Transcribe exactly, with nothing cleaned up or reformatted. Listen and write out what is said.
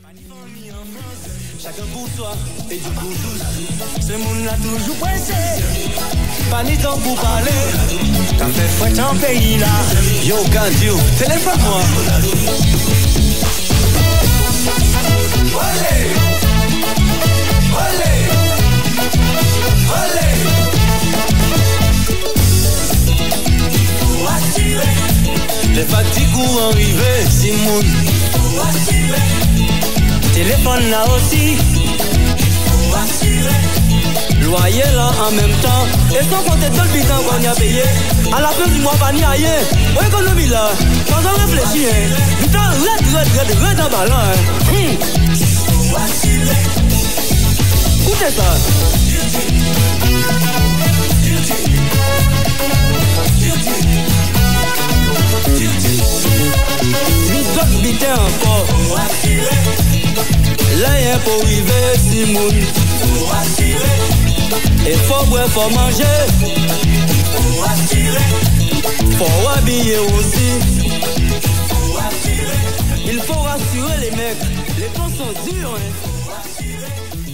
Chacun pour soi et Dieu pour tous. Ce monde là toujours pressé. Pas ni temps pour parler. T'as fait fouette en pays là. Yo, Gandio, téléphone-moi. Allez, allez, allez. Pour assurer. Les fatigues ou arriver, Simon. Pour assurer. Téléphone là aussi, pour assurer. Loyer là en même temps. Et sans compter tout le bilan qu'on a payé. À la fin du mois, pas ni rien. On économie là, sans en réfléchir. Du temps, red, red, red, red en ballon. Hum. Pour assurer. Écoutez ça. Nous autres bitins encore. Pour assurer. Là y'a pour arriver Simon. Pour assurer. Et faut boire, faut manger. Pour assurer. Faut habiller aussi. Pour assurer. Il faut rassurer les mecs. Les temps sont durs hein. Pour assurer.